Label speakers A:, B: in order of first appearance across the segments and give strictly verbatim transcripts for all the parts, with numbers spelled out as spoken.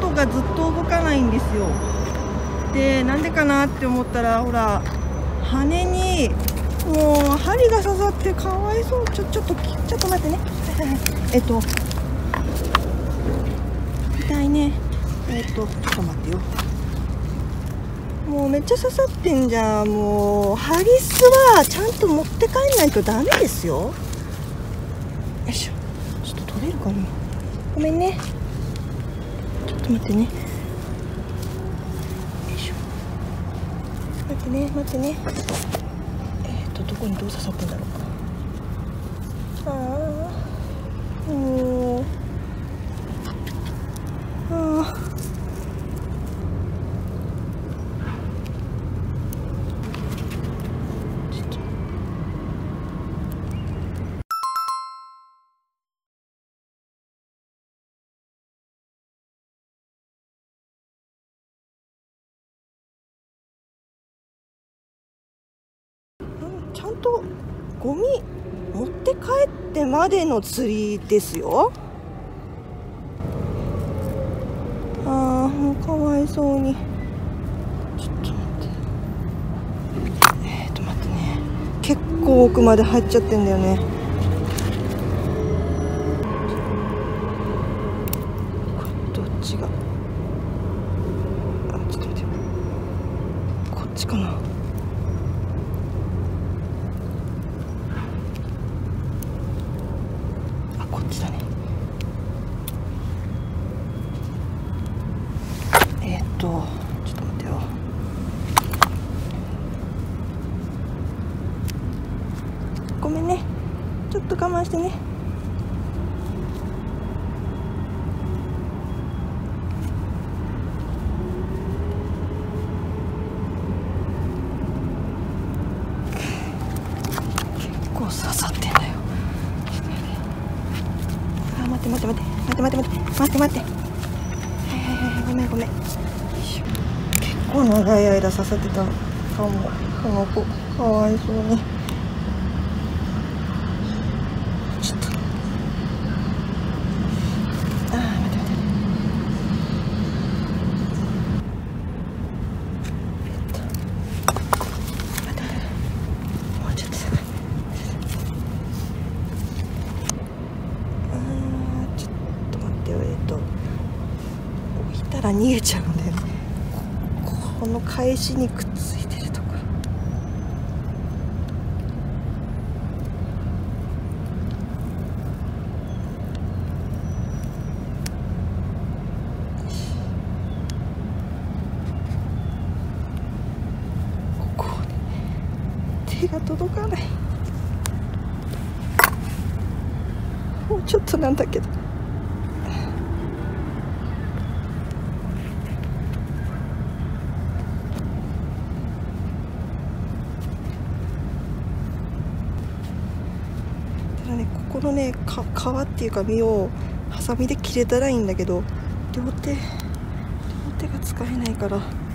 A: 元がずっと動かないんですよ。でなんでかなって思ったら、ほら羽にもう針が刺さってかわいそう。ちょちょっとちょっと待ってね。はいはいはい。えっと痛いね。えっとちょっと待ってよ。もうめっちゃ刺さってんじゃん。もうハリスはちゃんと持って帰んないとダメですよ。よいしょ。ちょっと取れるかな。ごめんね。ちょっと待ってね。よいしょ。待ってね待ってね。えっとどこにどう刺さってんだろうか。ああもうああちゃんとゴミ持って帰ってまでの釣りですよ。ああもうかわいそうに。ちょっと待ってえー、っと待ってね。結構奥まで入っちゃってんだよね。これどっちが、あちょっと待ってよ。こっちかな。こっちだね。えー、っとちょっと待ってよ。ごめんね。ちょっと我慢してね。結構刺さってんだよ。あ待って待って待って待って待って待って待って待って。はいはいはいごめんごめん。結構長い間刺さってたのかも。この子かわいそうに。ちょっとあー待って待って待って待ってもうちょっとあーちょっと待ってよ。えっと置いたら逃げちゃうんだよね。この返しにくっついてるところ。ここで手が届かない。もうちょっとなんだけど。ね、ここのねか皮っていうか身をハサミで切れたらいいんだけど、両手両手が使えないから。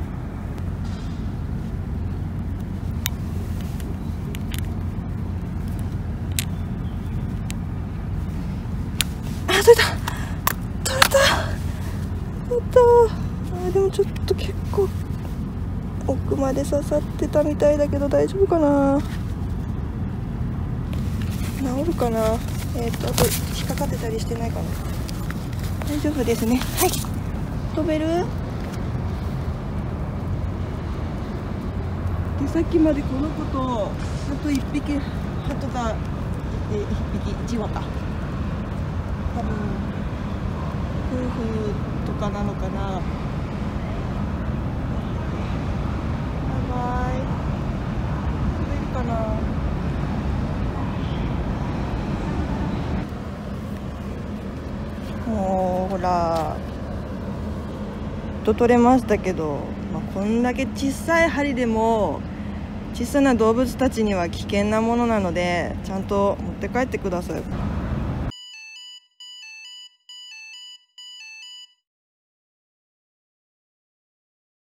A: あ取れた取れた取れた。あでもちょっと結構奥まで刺さってたみたいだけど大丈夫かな。治るかな。えっとあと引っかかってたりしてないかな。大丈夫ですね。はい飛べる。でさっきまでこの子とあといっぴき鳩がいていっぴきいちわか多分夫婦とかなのかな。バイバイ。飛べるかな。もうほらと取れましたけど、まあ、こんだけ小さい針でも小さな動物たちには危険なものなのでちゃんと持って帰ってください。